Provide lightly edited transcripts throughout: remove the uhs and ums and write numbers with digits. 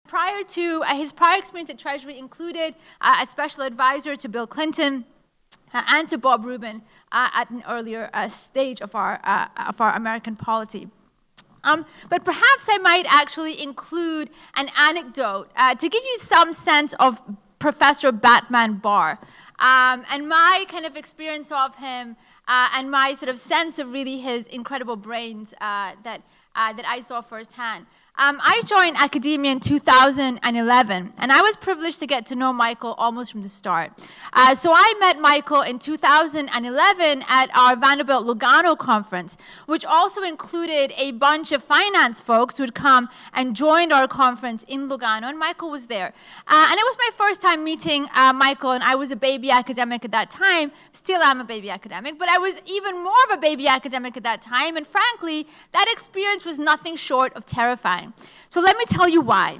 Prior to his prior experience at Treasury included a special advisor to Bill Clinton and to Bob Rubin at an earlier stage of our American polity. But perhaps I might actually include an anecdote to give you some sense of Professor Batman Barr and my kind of experience of him and my sort of sense of really his incredible brains that I saw firsthand. I joined academia in 2011, and I was privileged to get to know Michael almost from the start. So I met Michael in 2011 at our Vanderbilt Lugano conference, which also included a bunch of finance folks who had come and joined our conference in Lugano, and Michael was there. And it was my first time meeting Michael, and I was a baby academic at that time. Still am a baby academic, but I was even more of a baby academic at that time, and frankly, that experience was nothing short of terrifying. So let me tell you why.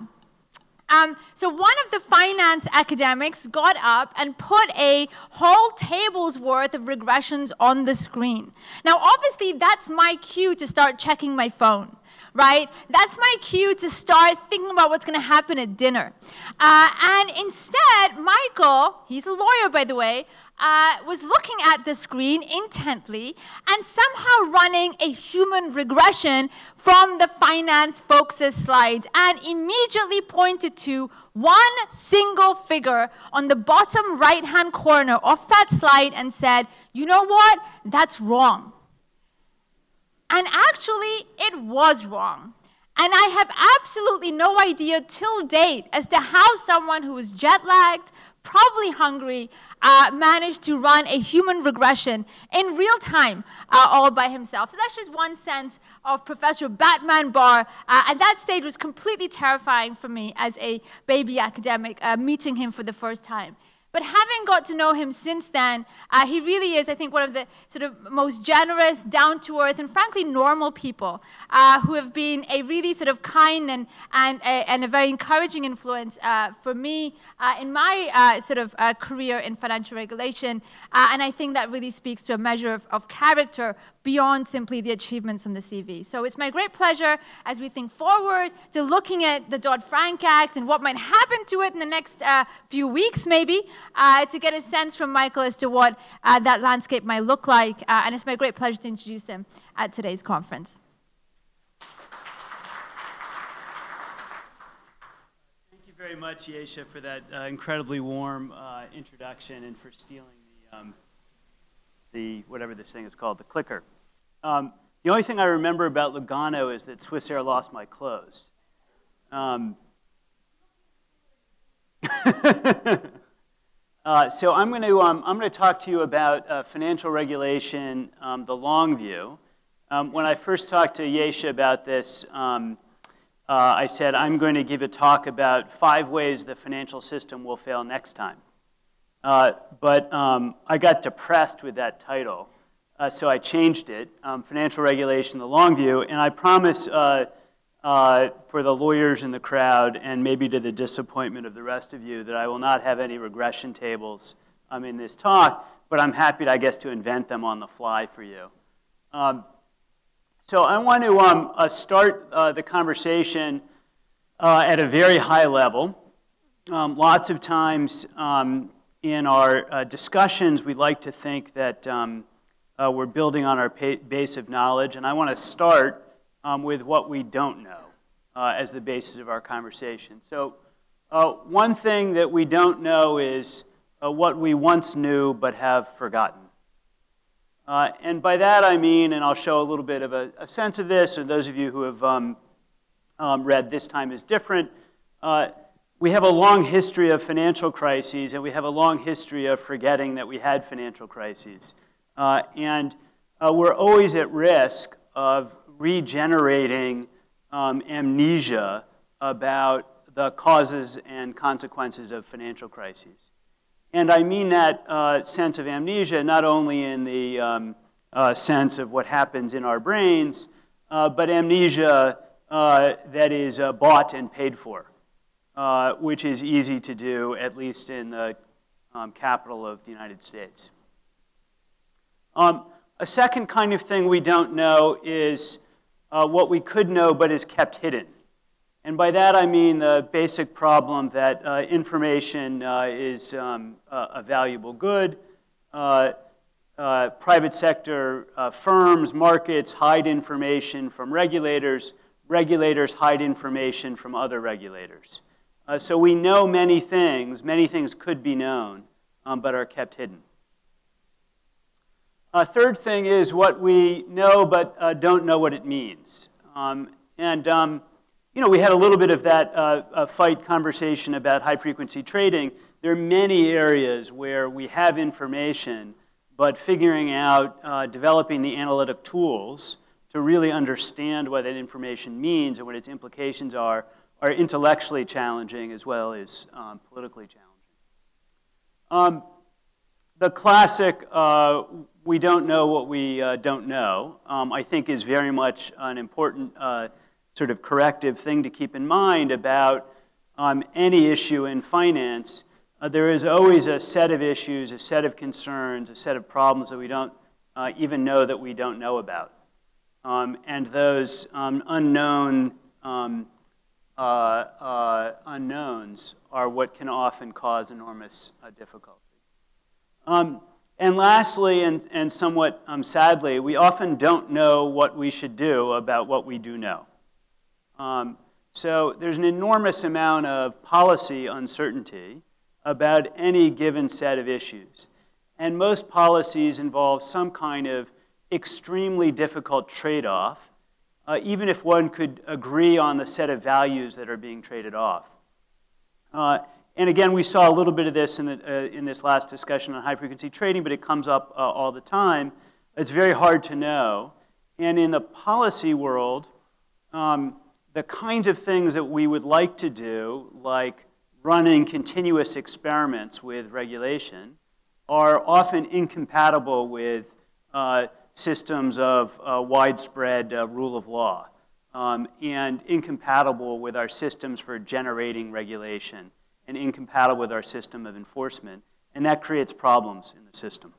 So one of the finance academics got up and put a whole table's worth of regressions on the screen. Now, obviously, that's my cue to start checking my phone, right? That's my cue to start thinking about what's going to happen at dinner. And instead, Michael, he's a lawyer, by the way, was looking at the screen intently and somehow running a human regression from the finance folks' slides and immediately pointed to one single figure on the bottom right-hand corner of that slide and said, you know what? That's wrong. And actually, it was wrong. And I have absolutely no idea till date as to how someone who was jet-lagged, probably hungry, managed to run a human regression in real time all by himself. So that's just one sense of Professor Batman Barr. At that stage was completely terrifying for me as a baby academic meeting him for the first time. But having got to know him since then, he really is, I think, one of the sort of most generous, down-to-earth, and frankly normal people who have been a really sort of kind and a very encouraging influence for me in my sort of career in financial regulation. And I think that really speaks to a measure of character beyond simply the achievements on the CV. So it's my great pleasure as we think forward to looking at the Dodd-Frank Act and what might happen to it in the next few weeks, maybe, to get a sense from Michael as to what that landscape might look like. And it's my great pleasure to introduce him at today's conference. Thank you very much, Yesha, for that incredibly warm introduction and for stealing the whatever this thing is called, the clicker. The only thing I remember about Lugano is that Swissair lost my clothes. So I'm going to talk to you about financial regulation, the long view. When I first talked to Yesha about this, I said I'm going to give a talk about 5 ways the financial system will fail next time. But I got depressed with that title, so I changed it, Financial Regulation, the Long View, and I promise for the lawyers in the crowd and maybe to the disappointment of the rest of you that I will not have any regression tables in this talk, but I'm happy, I guess, to invent them on the fly for you. So I want to start the conversation at a very high level. Lots of times in our discussions, we like to think that we're building on our base of knowledge, and I want to start with what we don't know as the basis of our conversation. So one thing that we don't know is what we once knew but have forgotten. And by that I mean, and I'll show a little bit of a sense of this, and those of you who have read This Time is Different, we have a long history of financial crises, and we have a long history of forgetting that we had financial crises. And we're always at risk of regenerating amnesia about the causes and consequences of financial crises. And I mean that sense of amnesia not only in the sense of what happens in our brains, but amnesia that is bought and paid for, which is easy to do, at least in the capital of the United States. A second kind of thing we don't know is what we could know but is kept hidden. And by that I mean the basic problem that information is a valuable good. Private sector firms, markets hide information from regulators. Regulators hide information from other regulators. So we know many things could be known, but are kept hidden. Third thing is what we know but don't know what it means. You know, we had a little bit of that fight conversation about high-frequency trading. There are many areas where we have information, but figuring out, developing the analytic tools to really understand what that information means and what its implications are intellectually challenging as well as politically challenging. The classic, we don't know what we don't know, I think is very much an important sort of corrective thing to keep in mind about any issue in finance. There is always a set of issues, a set of concerns, a set of problems that we don't even know that we don't know about. And those unknowns are what can often cause enormous difficulty. And lastly, and somewhat sadly, we often don't know what we should do about what we do know. So there's an enormous amount of policy uncertainty about any given set of issues. And most policies involve some kind of extremely difficult trade-off, even if one could agree on the set of values that are being traded off. And again, we saw a little bit of this in this last discussion on high-frequency trading, but it comes up all the time. It's very hard to know. And in the policy world, the kinds of things that we would like to do, like running continuous experiments with regulation, are often incompatible with systems of widespread rule of law, and incompatible with our systems for generating regulation, and incompatible with our system of enforcement. And that creates problems in the system.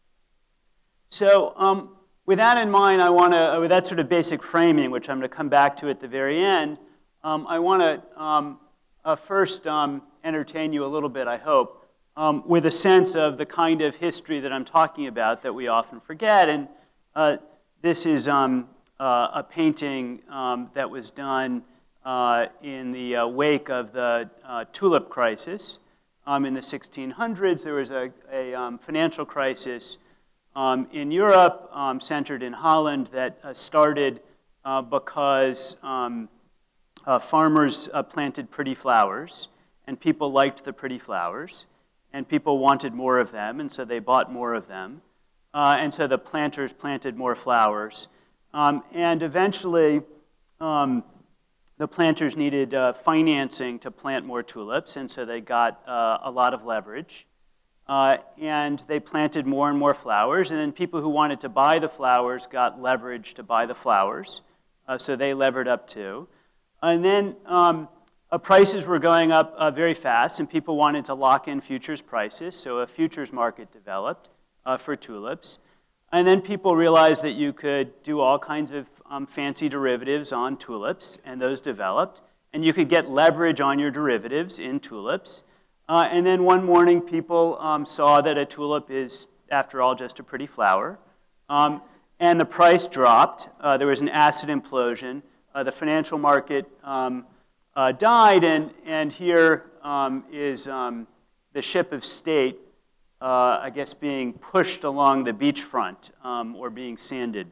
So with that in mind, I want to, with that sort of basic framing, which I'm going to come back to at the very end, I want to first entertain you a little bit, I hope, with a sense of the kind of history that I'm talking about that we often forget. And this is a painting that was done in the wake of the tulip crisis. In the 1600s, there was a financial crisis in Europe, centered in Holland, that started because farmers planted pretty flowers, and people liked the pretty flowers, and people wanted more of them, and so they bought more of them. And so the planters planted more flowers. And eventually, the planters needed financing to plant more tulips, and so they got a lot of leverage. And they planted more and more flowers, and then people who wanted to buy the flowers got leverage to buy the flowers, so they levered up too. And then prices were going up very fast, and people wanted to lock in futures prices, so a futures market developed for tulips. And then people realized that you could do all kinds of fancy derivatives on tulips, and those developed. And you could get leverage on your derivatives in tulips. And then one morning, people saw that a tulip is, after all, just a pretty flower. And the price dropped. There was an asset implosion. The financial market died, and here is the ship of state, I guess, being pushed along the beachfront or being sanded.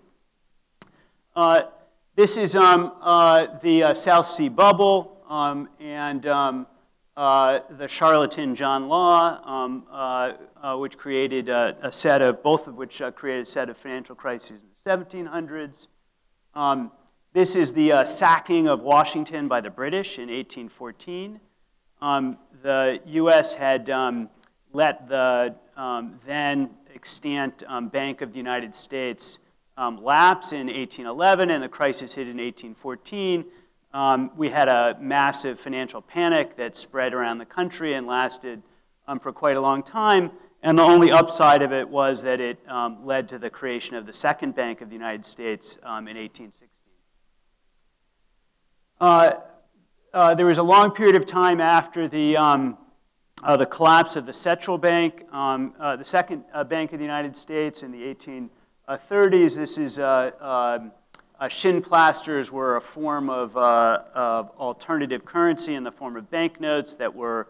This is the South Sea bubble and the charlatan John Law, which created a set of, both of which created a set of financial crises in the 1700s. This is the sacking of Washington by the British in 1814. The U.S. had let the then extant Bank of the United States lapse in 1811, and the crisis hit in 1814. We had a massive financial panic that spread around the country and lasted for quite a long time. And the only upside of it was that it led to the creation of the Second Bank of the United States in 1816. there was a long period of time after the collapse of the Central Bank, the second Bank of the United States in the 1830s. This is shin plasters were a form of alternative currency in the form of banknotes that were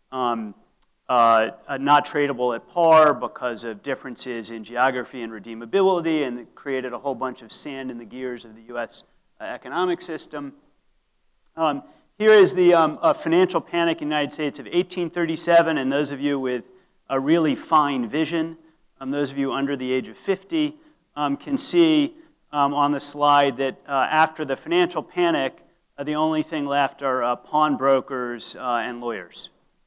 not tradable at par because of differences in geography and redeemability, and it created a whole bunch of sand in the gears of the U.S. Economic system. Here is the financial panic in the United States of 1837, and those of you with a really fine vision, those of you under the age of 50, can see on the slide that after the financial panic, the only thing left are pawnbrokers and lawyers.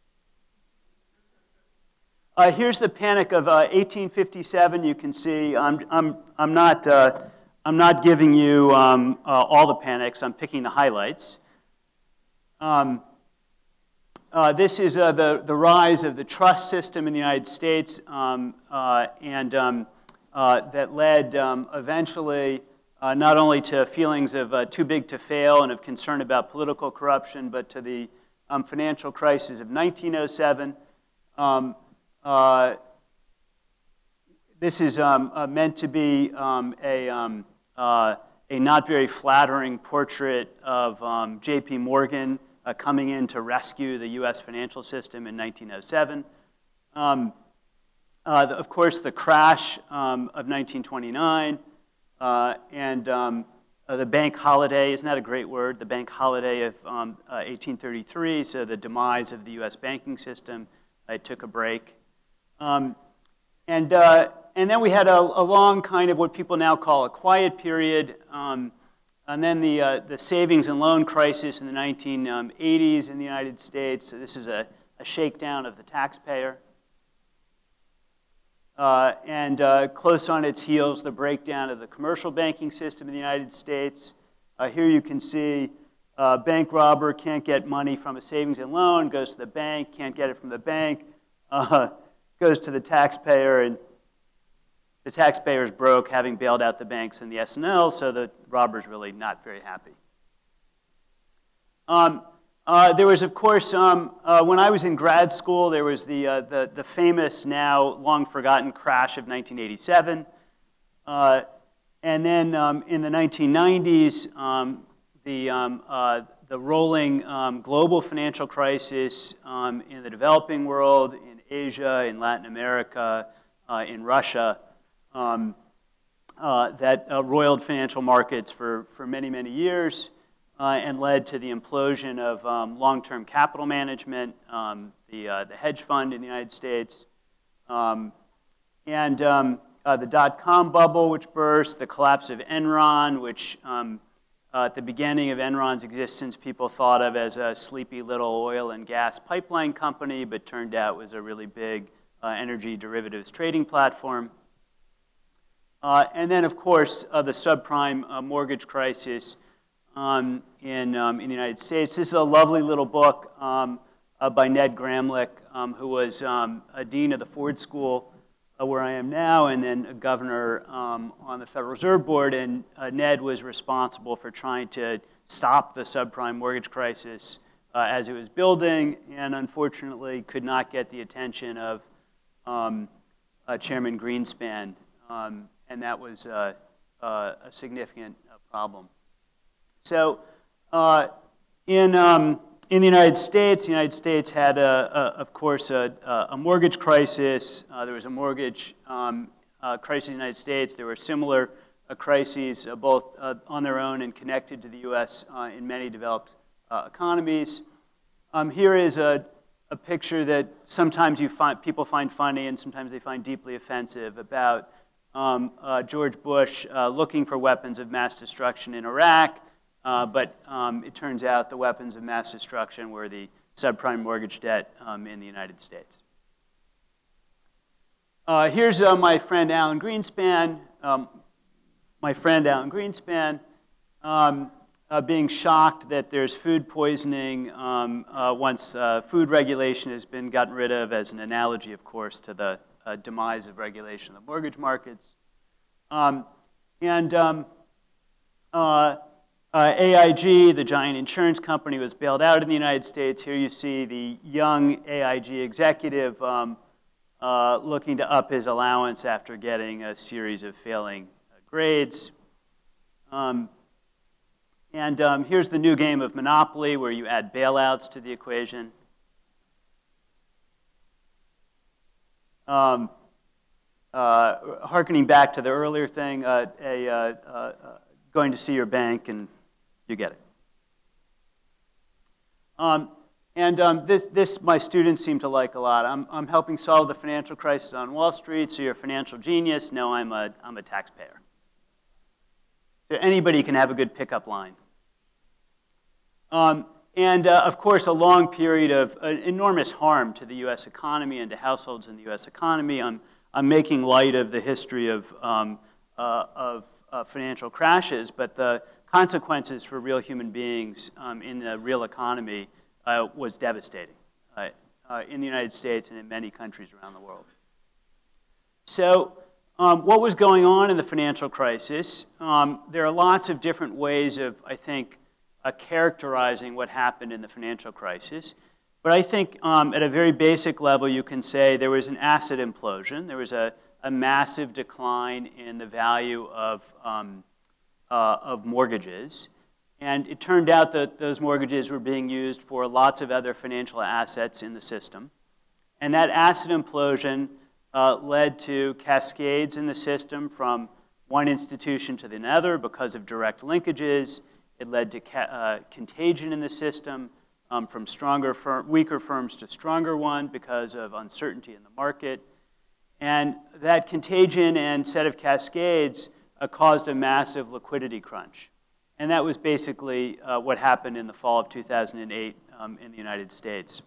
Here's the panic of 1857. You can see I'm not giving you all the panics. I'm picking the highlights. This is the rise of the trust system in the United States, that led eventually not only to feelings of too big to fail and of concern about political corruption, but to the financial crisis of 1907. This is meant to be a not very flattering portrait of J.P. Morgan coming in to rescue the U.S. financial system in 1907. Of course, the crash of 1929 and the bank holiday, isn't that a great word? The bank holiday of 1833, so the demise of the U.S. banking system. It took a break. And then we had a long kind of what people now call a quiet period. And then the savings and loan crisis in the 1980s in the United States. So this is a shakedown of the taxpayer. And close on its heels, the breakdown of the commercial banking system in the United States. Here you can see a bank robber can't get money from a savings and loan, goes to the bank, can't get it from the bank, goes to the taxpayer, and the taxpayer's broke, having bailed out the banks and the S&L, so the robber's really not very happy. There was, of course, when I was in grad school, there was the famous, now long forgotten crash of 1987. And then in the 1990s, the rolling global financial crisis in the developing world, in Asia, in Latin America, in Russia, that roiled financial markets for many, many years. And led to the implosion of long-term capital management, the hedge fund in the United States, and the dot-com bubble, which burst, the collapse of Enron, which at the beginning of Enron's existence, people thought of as a sleepy little oil and gas pipeline company, but turned out was a really big energy derivatives trading platform. And then, of course, the subprime mortgage crisis in the United States. This is a lovely little book by Ned Gramlich, who was a dean of the Ford School where I am now, and then a governor on the Federal Reserve Board. And Ned was responsible for trying to stop the subprime mortgage crisis as it was building, and unfortunately could not get the attention of Chairman Greenspan, and that was a significant problem. So in the United States had, of course, a mortgage crisis. There was a mortgage crisis in the United States. There were similar crises, both on their own and connected to the U.S. In many developed economies. Here is a picture that sometimes people find funny and sometimes they find deeply offensive about George Bush looking for weapons of mass destruction in Iraq. But it turns out the weapons of mass destruction were the subprime mortgage debt in the United States. Here's my friend Alan Greenspan. Being shocked that there's food poisoning once food regulation has been gotten rid of, as an analogy, of course, to the demise of regulation of the mortgage markets. AIG, the giant insurance company, was bailed out in the United States. Here you see the young AIG executive looking to up his allowance after getting a series of failing grades. Here's the new game of Monopoly, where you add bailouts to the equation. Harkening back to the earlier thing, going to see your bank, and you get it. This my students seem to like a lot. I'm helping solve the financial crisis on Wall Street, so you're a financial genius. No, I'm a taxpayer. So anybody can have a good pickup line. Of course, a long period of enormous harm to the U.S. economy and to households in the U.S. economy. I'm making light of the history of financial crashes, but the consequences for real human beings in the real economy was devastating in the United States and in many countries around the world. So what was going on in the financial crisis? There are lots of different ways of, I think, characterizing what happened in the financial crisis. But I think at a very basic level, you can say there was an asset implosion. There was a massive decline in the value of mortgages. And it turned out that those mortgages were being used for lots of other financial assets in the system. And that asset implosion led to cascades in the system from one institution to another because of direct linkages. It led to contagion in the system from weaker firms to stronger ones because of uncertainty in the market. And that contagion and set of cascades caused a massive liquidity crunch. And that was basically what happened in the fall of 2008 in the United States.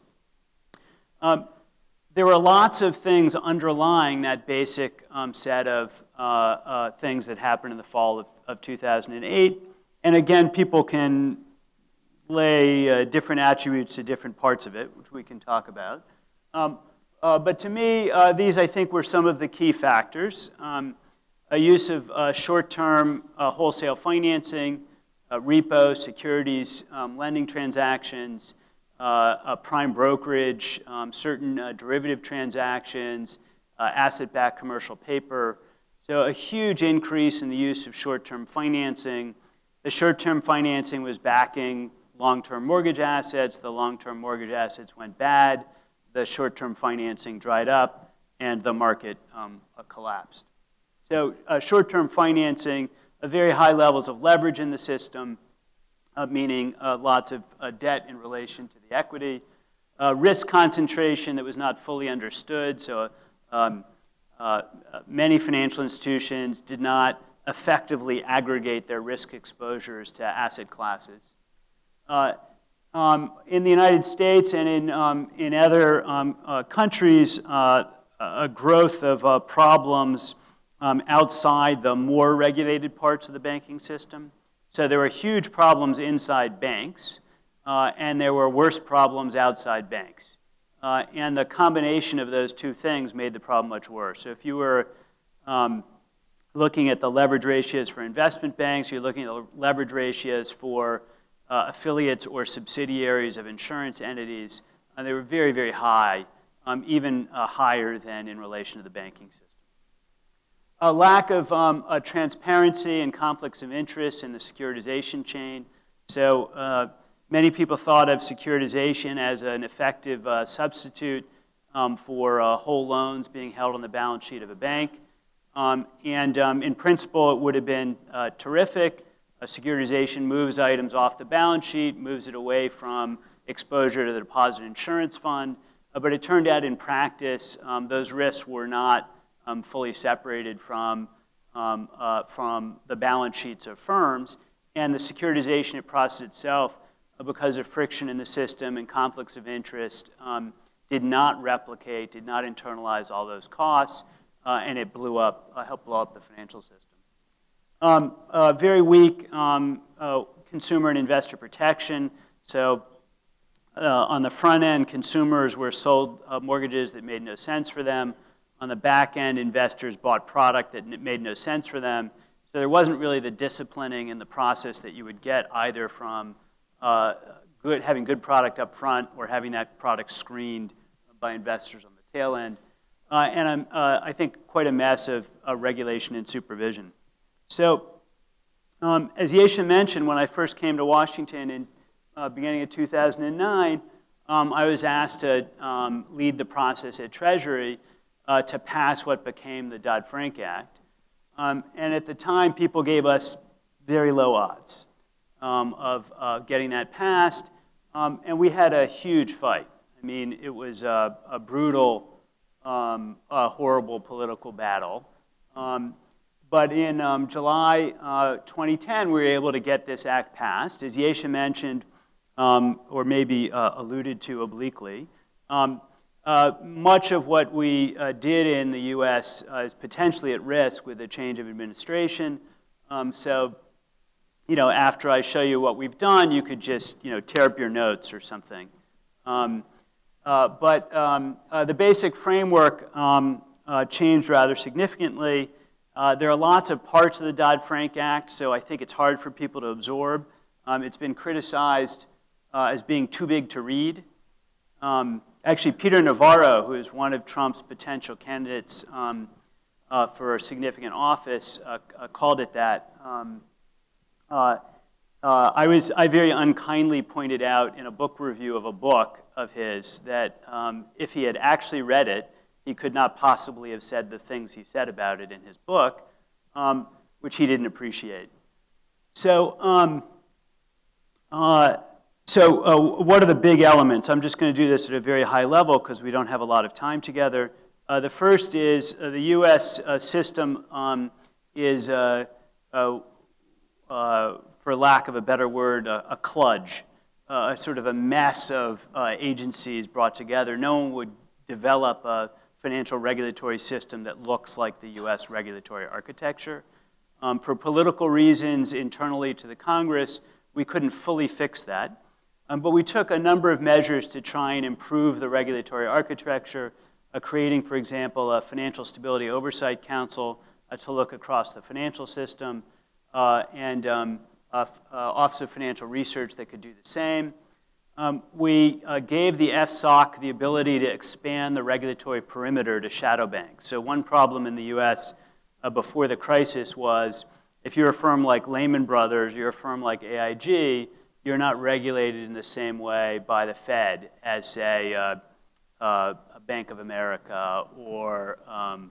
There were lots of things underlying that basic set of things that happened in the fall of 2008. And again, people can lay different attributes to different parts of it, which we can talk about. But to me, these, I think, were some of the key factors. A use of short-term wholesale financing, repo, securities, lending transactions, prime brokerage, certain derivative transactions, asset-backed commercial paper. So a huge increase in the use of short-term financing. The short-term financing was backing long-term mortgage assets. The long-term mortgage assets went bad. The short-term financing dried up, and the market collapsed. So short-term financing, very high levels of leverage in the system, meaning lots of debt in relation to the equity. Risk concentration that was not fully understood. So many financial institutions did not effectively aggregate their risk exposures to asset classes. In the United States and in other countries, a growth of problems outside the more regulated parts of the banking system. So there were huge problems inside banks, and there were worse problems outside banks. And the combination of those two things made the problem much worse. So if you were looking at the leverage ratios for investment banks, you're looking at the leverage ratios for affiliates or subsidiaries of insurance entities, and they were very, very high, even higher than in relation to the banking system. A lack of transparency and conflicts of interest in the securitization chain. So many people thought of securitization as an effective substitute for whole loans being held on the balance sheet of a bank. In principle, it would have been terrific. A securitization moves items off the balance sheet, moves it away from exposure to the deposit insurance fund. But it turned out in practice, those risks were not fully separated from the balance sheets of firms. And the securitization process itself, because of friction in the system and conflicts of interest, did not replicate, did not internalize all those costs, and it helped blow up the financial system. Very weak consumer and investor protection. So on the front end, consumers were sold mortgages that made no sense for them. On the back end, investors bought product that made no sense for them. So there wasn't really the disciplining in the process that you would get either from having good product up front or having that product screened by investors on the tail end. And I think quite a mess of regulation and supervision. So as Yesha mentioned, when I first came to Washington in beginning of 2009, I was asked to lead the process at Treasury to pass what became the Dodd-Frank Act. And at the time, people gave us very low odds of getting that passed. And we had a huge fight. I mean, it was a brutal, horrible political battle. But in July 2010, we were able to get this act passed. As Yesha mentioned, or maybe alluded to obliquely, much of what we did in the US is potentially at risk with a change of administration. So, you know, after I show you what we've done, you could just, you know, tear up your notes or something. But the basic framework changed rather significantly. There are lots of parts of the Dodd-Frank Act, so I think it's hard for people to absorb. It's been criticized as being too big to read. Actually, Peter Navarro, who is one of Trump's potential candidates for a significant office, called it that. I very unkindly pointed out in a book review of a book of his that if he had actually read it, he could not possibly have said the things he said about it in his book, which he didn't appreciate. So, what are the big elements? I'm just going to do this at a very high level because we don't have a lot of time together. The first is the U.S. System is, for lack of a better word, a kludge, a sort of a mess of agencies brought together. No one would develop a financial regulatory system that looks like the U.S. regulatory architecture. For political reasons internally to the Congress, we couldn't fully fix that. But we took a number of measures to try and improve the regulatory architecture, creating, for example, a Financial Stability Oversight Council to look across the financial system, and Office of Financial Research that could do the same. We gave the FSOC the ability to expand the regulatory perimeter to shadow banks. So one problem in the US before the crisis was if you're a firm like Lehman Brothers, you're a firm like AIG, you're not regulated in the same way by the Fed as, say, a Bank of America or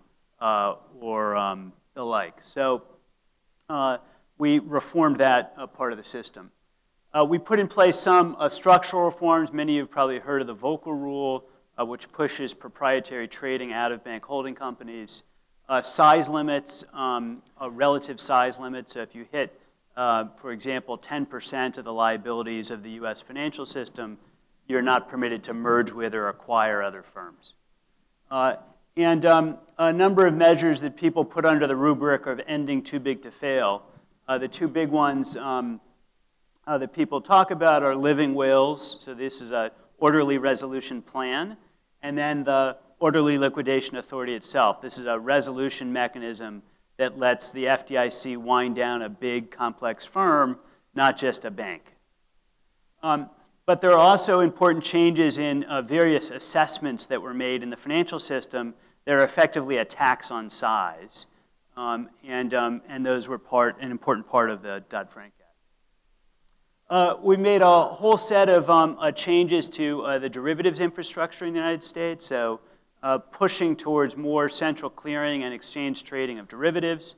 the like. So we reformed that part of the system. We put in place some structural reforms. Many of you have probably heard of the Volcker Rule, which pushes proprietary trading out of bank holding companies. Size limits, relative size limits. So if you hit, for example, 10% of the liabilities of the US financial system, you're not permitted to merge with or acquire other firms. And a number of measures that people put under the rubric of ending too big to fail. The two big ones that people talk about are living wills. So this is an orderly resolution plan. And then the orderly liquidation authority itself. This is a resolution mechanism that lets the FDIC wind down a big, complex firm, not just a bank. But there are also important changes in various assessments that were made in the financial system that are effectively a tax on size. And those were an important part of the Dodd-Frank Act. We made a whole set of changes to the derivatives infrastructure in the United States, so pushing towards more central clearing and exchange trading of derivatives,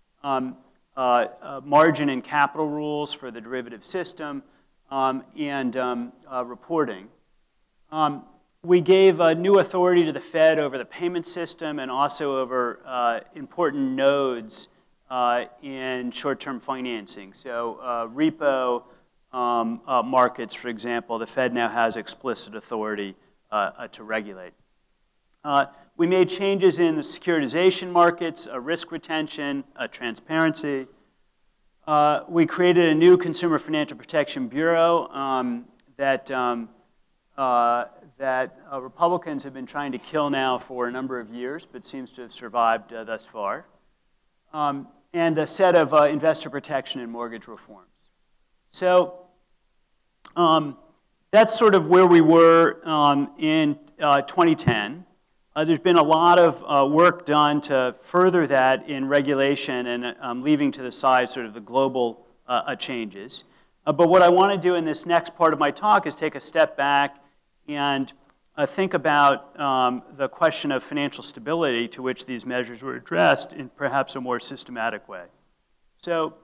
margin and capital rules for the derivative system, and reporting. We gave a new authority to the Fed over the payment system and also over important nodes in short-term financing. So repo markets, for example, the Fed now has explicit authority to regulate. We made changes in the securitization markets, risk retention, transparency. We created a new Consumer Financial Protection Bureau that Republicans have been trying to kill now for a number of years, but seems to have survived thus far. and a set of investor protection and mortgage reforms. So that's sort of where we were in 2010. There's been a lot of work done to further that in regulation and leaving to the side sort of the global changes. But what I want to do in this next part of my talk is take a step back and think about the question of financial stability to which these measures were addressed in perhaps a more systematic way. So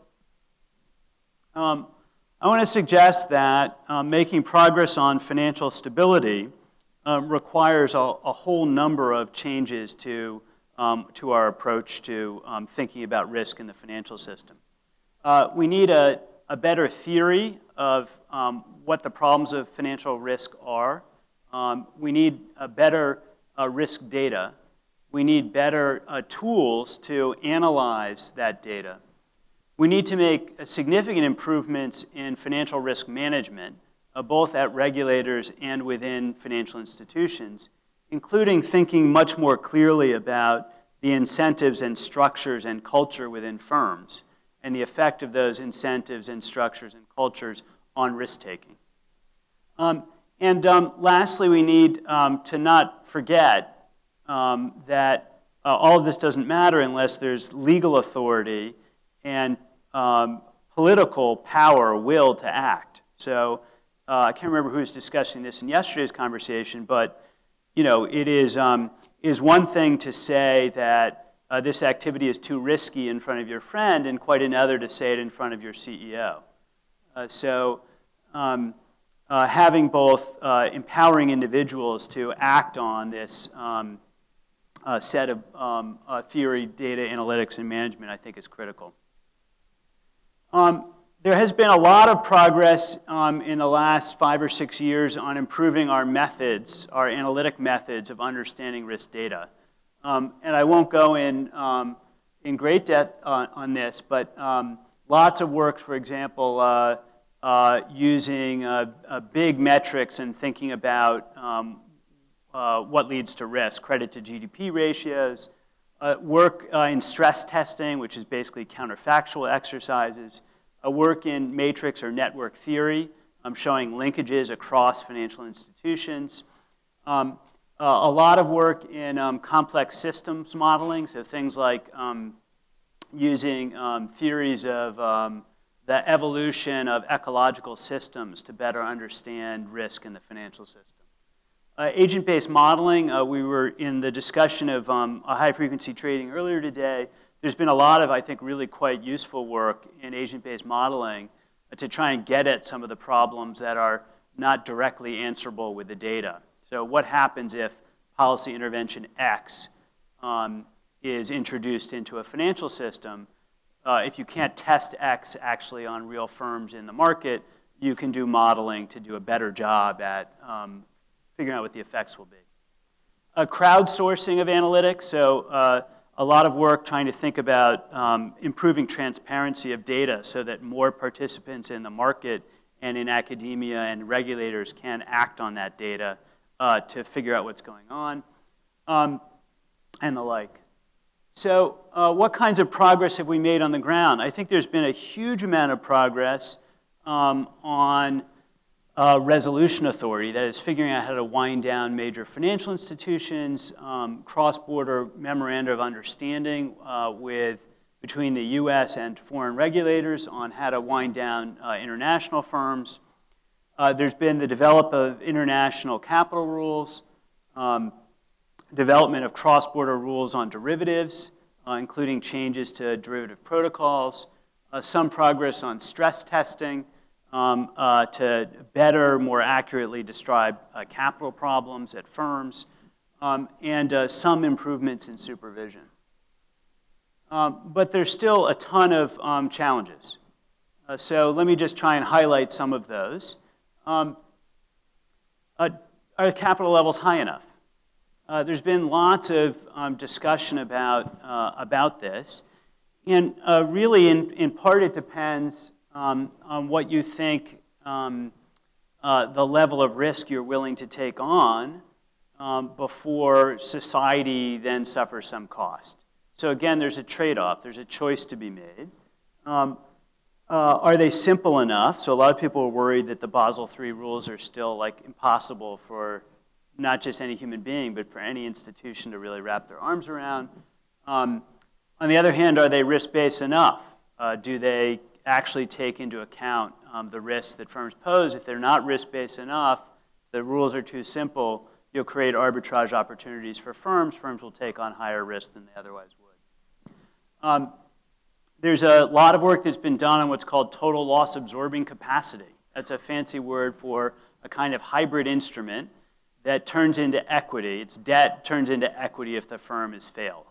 I want to suggest that making progress on financial stability requires a whole number of changes to our approach to thinking about risk in the financial system. We need a better theory of what the problems of financial risk are. We need a better risk data. We need better tools to analyze that data. We need to make significant improvements in financial risk management, both at regulators and within financial institutions, including thinking much more clearly about the incentives and structures and culture within firms and the effect of those incentives and structures and cultures on risk-taking. Lastly, we need to not forget that all of this doesn't matter unless there's legal authority and political power, will to act. So I can't remember who was discussing this in yesterday's conversation, but it is one thing to say that this activity is too risky in front of your friend, and quite another to say it in front of your CEO. Having both empowering individuals to act on this set of theory, data, analytics, and management, I think is critical. There has been a lot of progress in the last 5 or 6 years on improving our methods, our analytic methods of understanding risk data. And I won't go in great depth on this, but lots of work, for example, using big metrics and thinking about what leads to risk, credit to GDP ratios, work in stress testing, which is basically counterfactual exercises, work in matrix or network theory, showing linkages across financial institutions, a lot of work in complex systems modeling, so things like using theories of the evolution of ecological systems to better understand risk in the financial system. Agent-based modeling, we were in the discussion of high-frequency trading earlier today. There's been a lot of, I think, really quite useful work in agent-based modeling to try and get at some of the problems that are not directly answerable with the data. So what happens if policy intervention X is introduced into a financial system? If you can't test X actually on real firms in the market, you can do modeling to do a better job at figuring out what the effects will be. Crowdsourcing of analytics, so a lot of work trying to think about improving transparency of data so that more participants in the market and in academia and regulators can act on that data to figure out what's going on, and the like. So what kinds of progress have we made on the ground? I think there's been a huge amount of progress on resolution authority, that is figuring out how to wind down major financial institutions, cross-border memoranda of understanding between the US and foreign regulators on how to wind down international firms. There's been the development of international capital rules, development of cross-border rules on derivatives, including changes to derivative protocols, some progress on stress testing to better, more accurately describe capital problems at firms, and some improvements in supervision. But there's still a ton of challenges. So let me just try and highlight some of those. Are capital levels high enough? There's been lots of discussion about this. And really, in part, it depends on what you think the level of risk you're willing to take on before society then suffers some cost. So again, there's a trade-off. There's a choice to be made. Are they simple enough? So a lot of people are worried that the Basel III rules are still like impossible for not just any human being, but for any institution to really wrap their arms around. On the other hand, are they risk-based enough? Do they actually take into account the risks that firms pose? If they're not risk-based enough, the rules are too simple, you'll create arbitrage opportunities for firms. Firms will take on higher risk than they otherwise would. There's a lot of work that's been done on what's called total loss absorbing capacity. That's a fancy word for a kind of hybrid instrument that turns into equity. Its debt turns into equity if the firm has failed.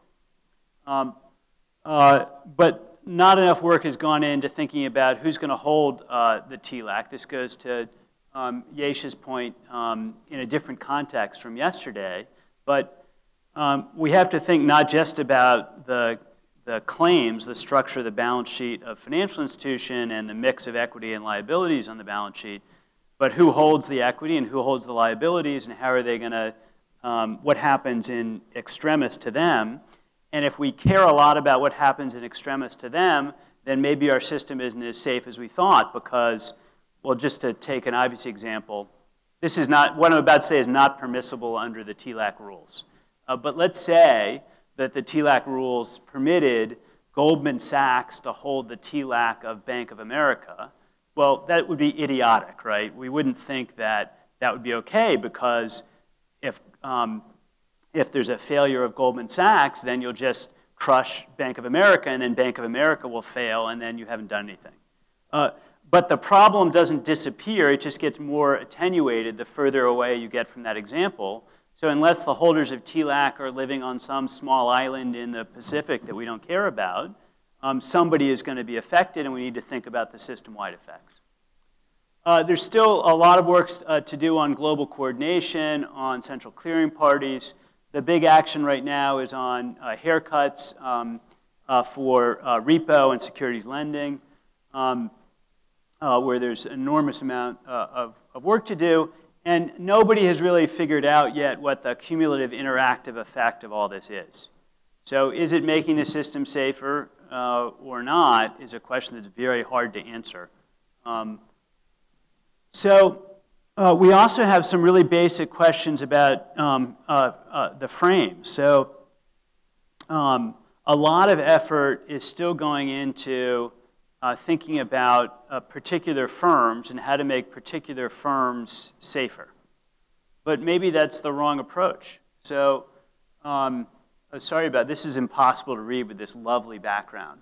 But not enough work has gone into thinking about who's going to hold the TLAC. This goes to Yesha's point in a different context from yesterday. But we have to think not just about the claims, the structure of the balance sheet of financial institution and the mix of equity and liabilities on the balance sheet, but who holds the equity and who holds the liabilities and how are they going to, what happens in extremis to them. And if we care a lot about what happens in extremis to them, then maybe our system isn't as safe as we thought because, well, just to take an obvious example, this is not, what I'm about to say is not permissible under the TLAC rules. But let's say that the TLAC rules permitted Goldman Sachs to hold the TLAC of Bank of America. Well, that would be idiotic, right? We wouldn't think that that would be okay because if there's a failure of Goldman Sachs, then you'll just crush Bank of America, and then Bank of America will fail, and then you haven't done anything. But the problem doesn't disappear. It just gets more attenuated the further away you get from that example. So unless the holders of TLAC are living on some small island in the Pacific that we don't care about, somebody is going to be affected, and we need to think about the system-wide effects. There's still a lot of work to do on global coordination, on central clearing parties. The big action right now is on haircuts for repo and securities lending, where there's an enormous amount of work to do. And nobody has really figured out yet what the cumulative interactive effect of all this is. So is it making the system safer or not is a question that's very hard to answer. We also have some really basic questions about the frame. So a lot of effort is still going into thinking about particular firms and how to make particular firms safer. But maybe that's the wrong approach. So sorry about this. Is impossible to read with this lovely background.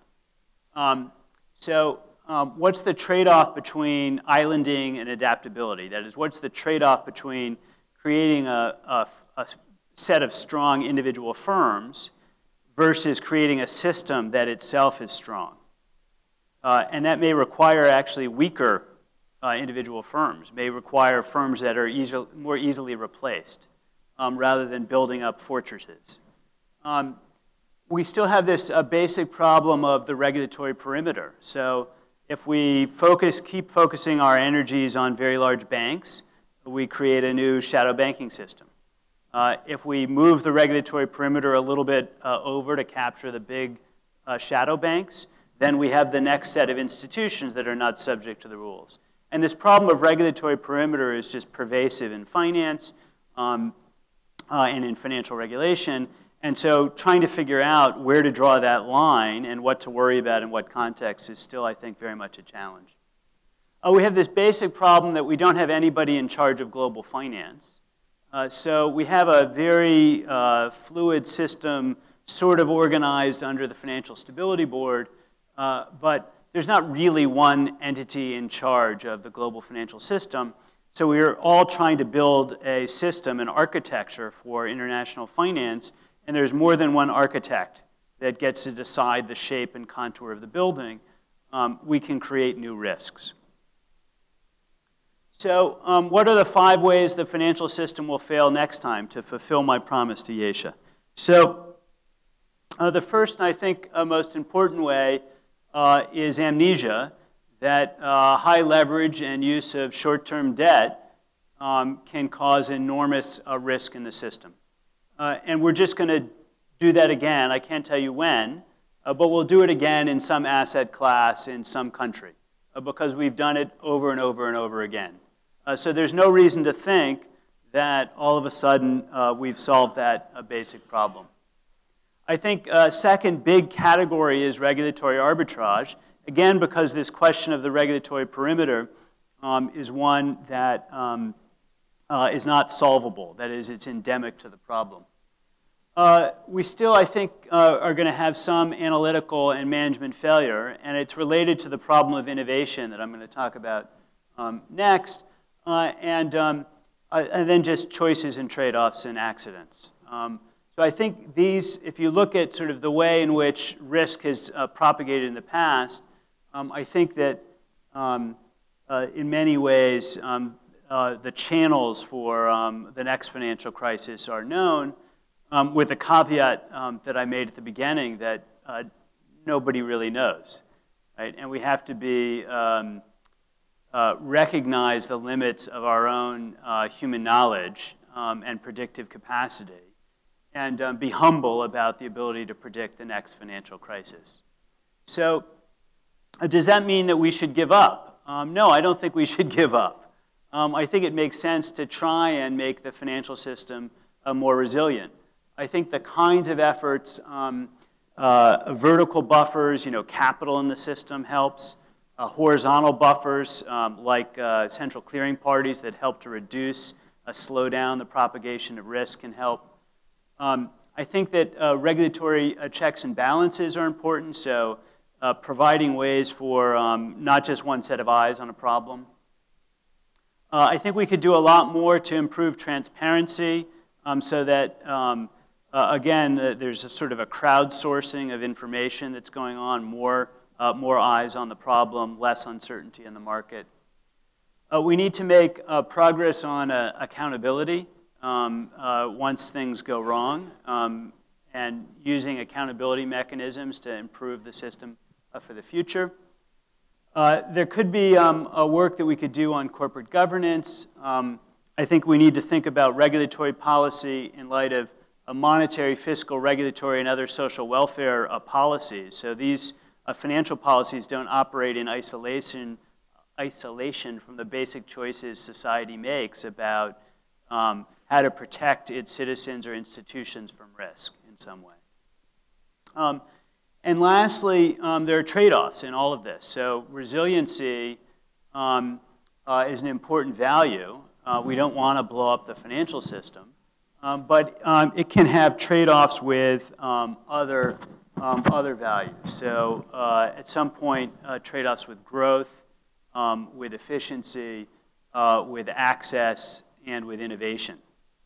What's the trade-off between islanding and adaptability? That is, what's the trade-off between creating a set of strong individual firms versus creating a system that itself is strong? And that may require actually weaker individual firms, may require firms that are more easily replaced rather than building up fortresses. We still have this basic problem of the regulatory perimeter. So if we keep focusing our energies on very large banks, we create a new shadow banking system. If we move the regulatory perimeter a little bit over to capture the big shadow banks, then we have the next set of institutions that are not subject to the rules. And this problem of regulatory perimeter is just pervasive in finance and in financial regulation. And so trying to figure out where to draw that line and what to worry about in what context is still, I think, very much a challenge. We have this basic problem that we don't have anybody in charge of global finance. So we have a very fluid system sort of organized under the Financial Stability Board, but there's not really one entity in charge of the global financial system. So we're all trying to build a system, an architecture for international finance, and there's more than one architect that gets to decide the shape and contour of the building. We can create new risks. So what are the 5 ways the financial system will fail next time to fulfill my promise to Yesha? So the first, and I think most important way is amnesia, that high leverage and use of short-term debt can cause enormous risk in the system. And we're just going to do that again. I can't tell you when, but we'll do it again in some asset class in some country because we've done it over and over and over again. So there's no reason to think that all of a sudden we've solved that basic problem. I think a second big category is regulatory arbitrage, again because this question of the regulatory perimeter is one that is not solvable. That is, it's endemic to the problem. We still, I think, are going to have some analytical and management failure, and it's related to the problem of innovation that I'm going to talk about next, and then just choices and trade-offs and accidents. So I think these, if you look at sort of the way in which risk has propagated in the past, I think that in many ways the channels for the next financial crisis are known, with the caveat that I made at the beginning that nobody really knows, right? And we have to be recognize the limits of our own human knowledge and predictive capacity, and be humble about the ability to predict the next financial crisis. So does that mean that we should give up? No, I don't think we should give up. I think it makes sense to try and make the financial system more resilient. I think the kinds of efforts, vertical buffers, capital in the system helps. Horizontal buffers like central clearing parties that help to reduce, slow down the propagation of risk can help. I think that regulatory checks and balances are important, so providing ways for not just one set of eyes on a problem. I think we could do a lot more to improve transparency so that, again, there's a sort of a crowdsourcing of information that's going on, more eyes on the problem, less uncertainty in the market. We need to make progress on accountability once things go wrong, and using accountability mechanisms to improve the system for the future. There could be a work that we could do on corporate governance. I think we need to think about regulatory policy in light of monetary, fiscal, regulatory, and other social welfare policies. So these financial policies don't operate in isolation from the basic choices society makes about how to protect its citizens or institutions from risk in some way. And lastly, there are trade-offs in all of this. So resiliency is an important value. We don't want to blow up the financial system, but it can have trade-offs with other values. So at some point, trade-offs with growth, with efficiency, with access, and with innovation.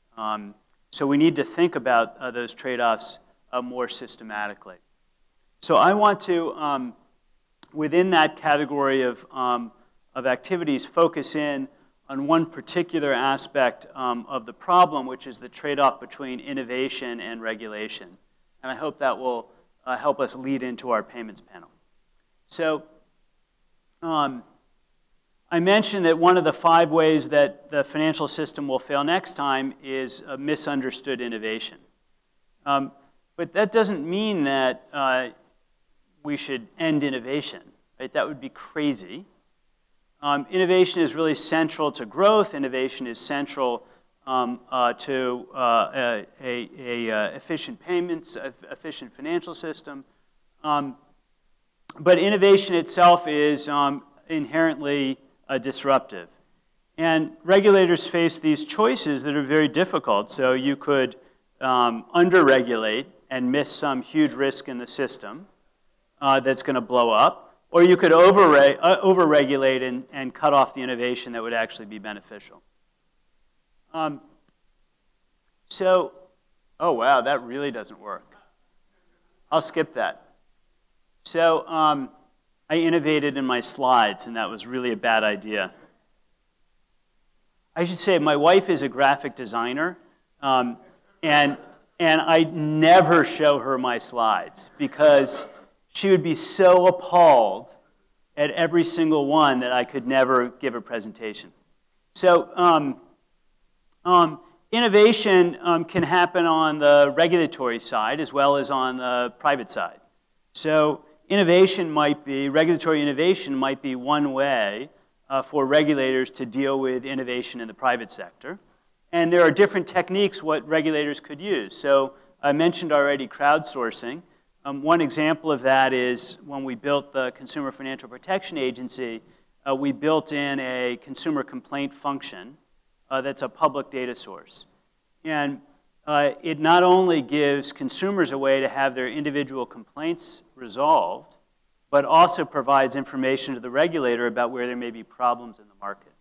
So we need to think about those trade-offs more systematically. So I want to, within that category of activities, focus in on one particular aspect of the problem, which is the trade-off between innovation and regulation. And I hope that will help us lead into our payments panel. So I mentioned that one of the 5 ways that the financial system will fail next time is a misunderstood innovation. But that doesn't mean that we should end innovation, right? That would be crazy. Innovation is really central to growth. Innovation is central to efficient payments, efficient financial system. But innovation itself is inherently disruptive. And regulators face these choices that are very difficult. So you could under-regulate and miss some huge risk in the system that's going to blow up. Or you could over-regulate and cut off the innovation that would actually be beneficial. Oh wow, that really doesn't work. I'll skip that. So I innovated in my slides, and that was really a bad idea. I should say my wife is a graphic designer, and I never show her my slides because she would be so appalled at every single one that I could never give a presentation. So innovation can happen on the regulatory side as well as on the private side. So regulatory innovation might be one way for regulators to deal with innovation in the private sector. And there are different techniques what regulators could use. So I mentioned already crowdsourcing. One example of that is when we built the Consumer Financial Protection Agency, we built in a consumer complaint function that's a public data source. And it not only gives consumers a way to have their individual complaints resolved, but also provides information to the regulator about where there may be problems in the market.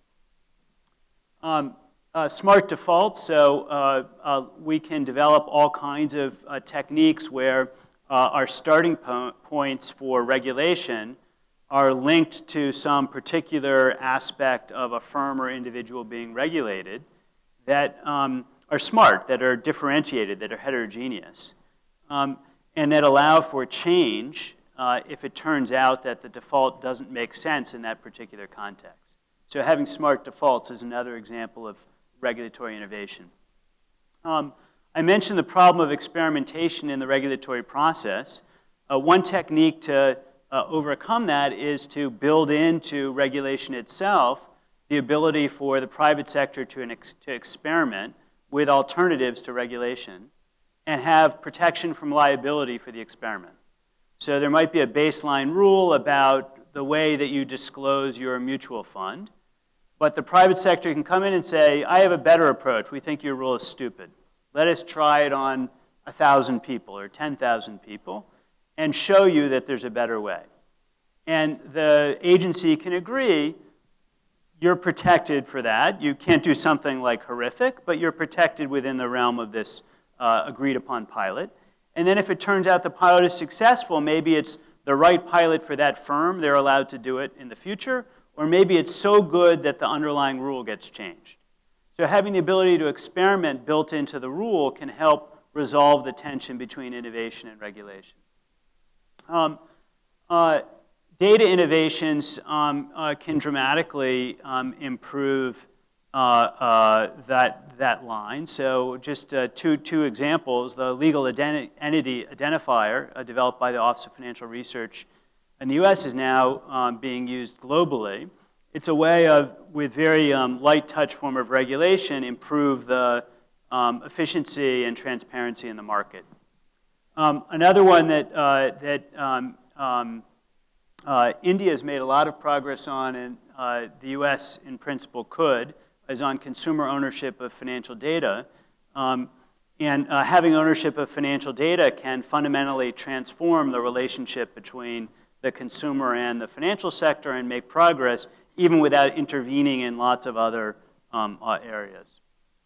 Smart defaults, so we can develop all kinds of techniques where our starting points for regulation are linked to some particular aspect of a firm or individual being regulated that are smart, that are differentiated, that are heterogeneous, and that allow for change if it turns out that the default doesn't make sense in that particular context. So having smart defaults is another example of regulatory innovation. I mentioned the problem of experimentation in the regulatory process. One technique to overcome that is to build into regulation itself the ability for the private sector to experiment with alternatives to regulation and have protection from liability for the experiment. So there might be a baseline rule about the way that you disclose your mutual fund, but the private sector can come in and say, I have a better approach. We think your rule is stupid. Let us try it on 1,000 people or 10,000 people and show you that there's a better way. And the agency can agree, you're protected for that. You can't do something like horrific, but you're protected within the realm of this agreed upon pilot. And then if it turns out the pilot is successful, maybe it's the right pilot for that firm, they're allowed to do it in the future, or maybe it's so good that the underlying rule gets changed. So having the ability to experiment built into the rule can help resolve the tension between innovation and regulation. Data innovations can dramatically improve that line. So just two examples. The legal entity identifier developed by the Office of Financial Research in the US is now being used globally. It's a way of, with very light touch form of regulation, improve the efficiency and transparency in the market. Another one that India has made a lot of progress on, and the US in principle could, is on consumer ownership of financial data. Having ownership of financial data can fundamentally transform the relationship between the consumer and the financial sector and make progress even without intervening in lots of other areas.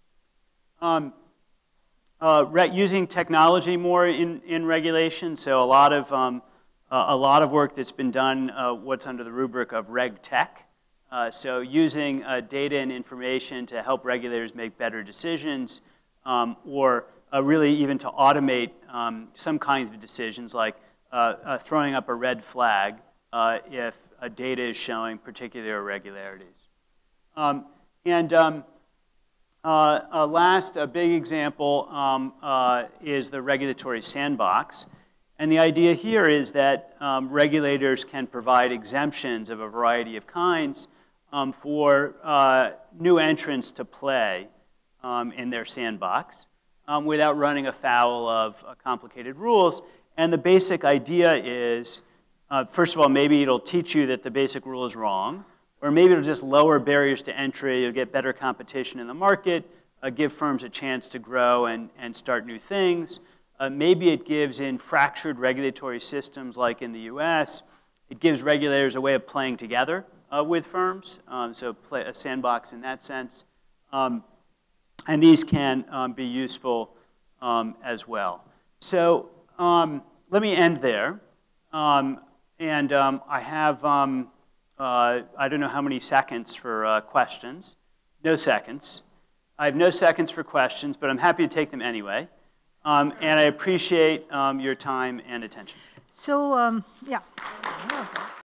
Using technology more in regulation, so a lot of work that's been done, what's under the rubric of reg tech. So using data and information to help regulators make better decisions, or really even to automate some kinds of decisions, like throwing up a red flag if data is showing particular irregularities. Last, a big example is the regulatory sandbox. And the idea here is that regulators can provide exemptions of a variety of kinds for new entrants to play in their sandbox without running afoul of complicated rules. And the basic idea is, first of all, maybe it'll teach you that the basic rule is wrong, or maybe it'll just lower barriers to entry. You'll get better competition in the market, give firms a chance to grow and start new things. Maybe it gives, in fractured regulatory systems like in the US, it gives regulators a way of playing together with firms, so play a sandbox in that sense. And these can be useful as well. So let me end there. I have, I don't know how many seconds for questions. No seconds. I have no seconds for questions, but I'm happy to take them anyway. And I appreciate your time and attention. So, yeah.